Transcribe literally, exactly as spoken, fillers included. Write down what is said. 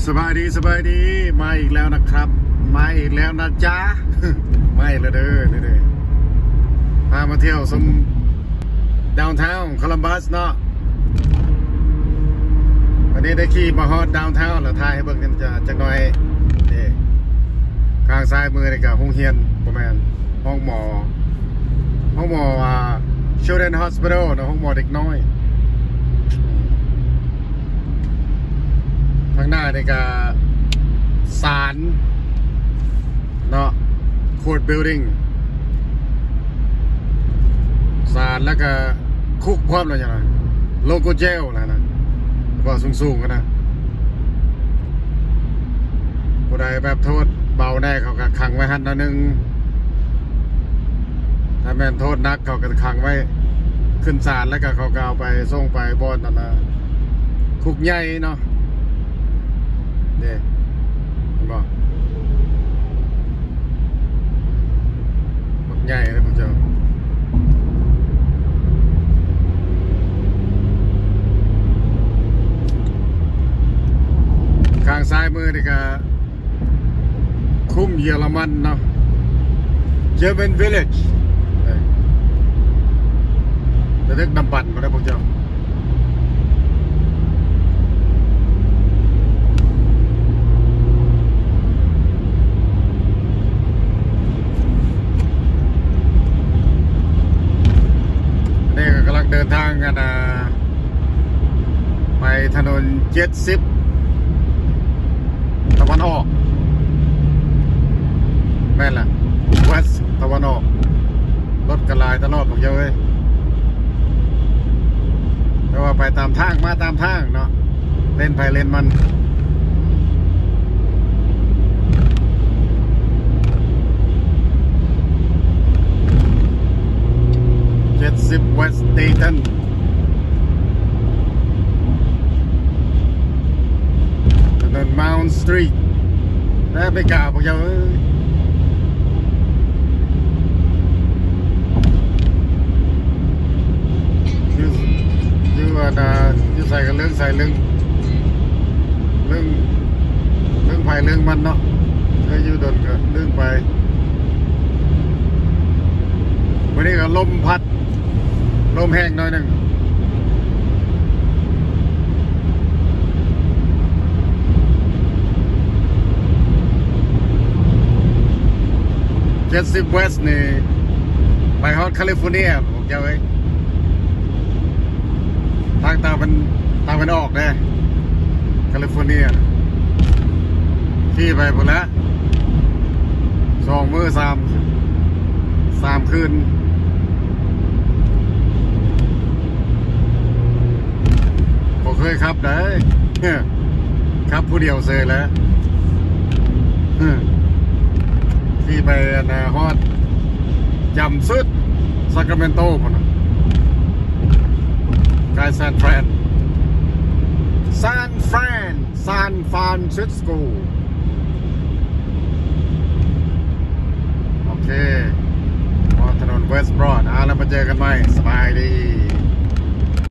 สบายดีสบายดีมาอีกแล้วนะครับมาอีกแล้วนะจ๊ะ ไม่ละเด้อนี่เด้อพามาเที่ยวสมดาวน์ทาวน์โคลัมบัสเนาะวันนี้ได้ขี่มาฮอตดาวน์ทาวน์แล้วถ่ายให้เบิ่งกันจะจักหน่อยนี่ข้างซ้ายมือนี่ก็ห้องเรียนประมาณห้องหมอห้องหมออ่า Children's Hospital นะห้องหมอเด็กน้อยข้างหน้านี่ก็ศาลเนาะ Court Building ศาลแล้วก็คุกพร้อมแล้วอย่างไรโลโก้เจลนะนะก็สูงๆกันนะผู้ใดแบบโทษเบาแน่เขาก็ขังไว้หันนิดนึงถ้าแม่นโทษนักเขาก็ขังไว้ขึ้นศาลแล้วก็เขาก็เอาไปส่งไปบอนนั่นนะคุกใหญ่เนาะนี่เห็นบ่คุกใหญ่เลยพวกเจ้าข้างซ้ายมือนี่ก็คุ้มเยอรมันเนาะ German Village จะเรียกนำปั่นมาได้พวกเจ้านี่ก็กำลังเดินทางกันนะไปถนนเจ็ดสิบตะวันออกแม่นล่ะ West ตะวันออกรถกระลายตลอดพวกเจ้าเว้ยแต่ว่าไปตามทางมาตามทางเนาะเล่นไปเล่นมันเจ็ดสิบ West Dayton ถนน Mount Street แล้วไปกล่าวพวกเจ้าเอ้ยจะใส่กันเรื่องใส่เรื่องเรื่องเรื่องไผ่เรื่องมันเนาะเคยอยู่ดนก็เรื่องไปวันนี้ก็ลมพัดลมแห้งหน่อยหนึ่งเจ็ดสิบเวสต์นี่ไปฮอตแคลิฟอร์เนียผมจะไว้ทางตาเป็นตาเป็นออกเลยแคลิฟอร์เนียขี่ไปหมดแล้วสองมือสามสามคืนผมเคยขับได้ขับผู้เดียวเซยแล้วขี่ไปนะฮอดจำสุดซาคราเมนโตพอนะกายซานฟรานซานฟรานซานฟรานซิสโกโอเคพอถนนเวสต์บรอดอ่ะแล้วมาเจอกันใหม่สบายดี